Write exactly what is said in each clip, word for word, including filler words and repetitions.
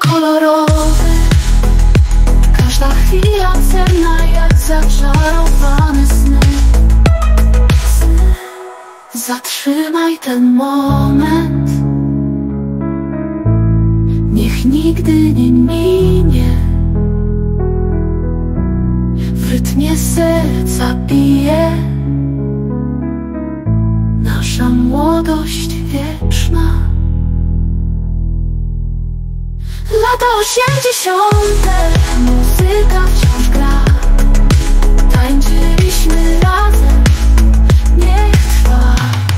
kolorowy. Każda chwila cenna jak zaczarowane sny. Zatrzymaj ten moment, niech nigdy nie minie. W rytmie serca bije nasza młodość wieczna. Lata osiemdziesiąte, muzyka wciąż gra. Tańczyliśmy razem, niech trwa.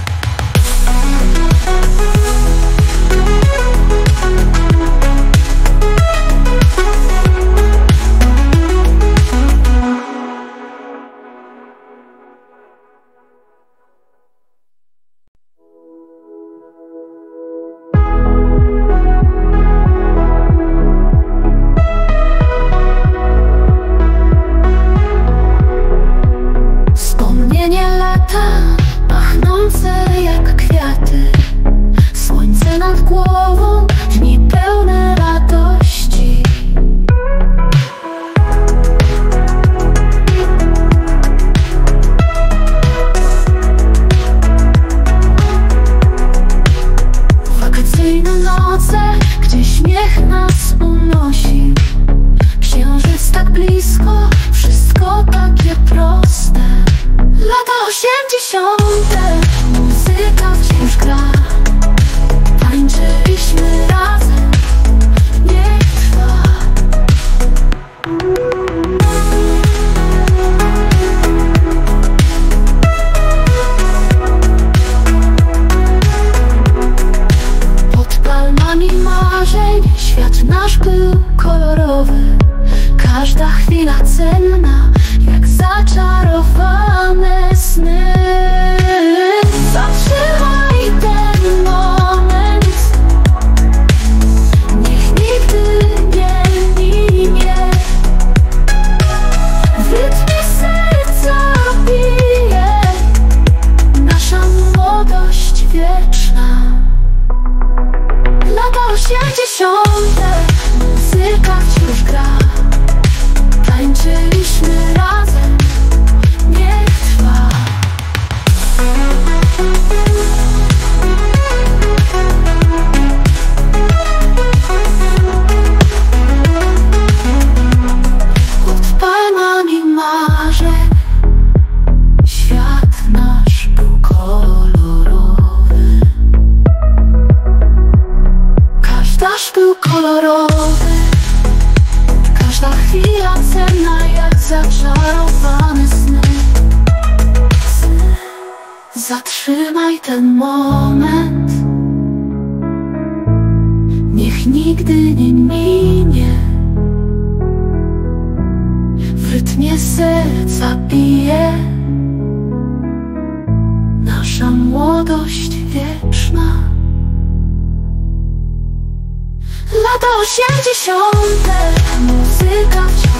Pachnące jak kwiaty, słońce nad głową, dni pełne radości. Wakacyjne noce, gdzie śmiech nas unosi. Księżyc tak blisko, wszystko takie proste. Lata osiemdziesiąte, muzyka wciąż gra. Tańczyliśmy razem, niech trwa. Pod palmami marzeń świat nasz był kolorowy. Każda chwila cenna jak zaczarowane sny. Zatrzymaj ten moment, niech nigdy nie minie. W rytmie serca bije nasza młodość wieczna. Lata osiemdziesiąte, muzyka wciąż gra. Tańczyliśmy razem, niech trwa. Pod palmami marzeń świat nasz był kolorowy. Każdaż był kolorowy. Każda chwila cenna jak zaczarowane sny. Zatrzymaj ten moment, niech nigdy nie minie. W rytmie serca bije nasza młodość wieczna. Lata osiemdziesiąte, muzyka wciąż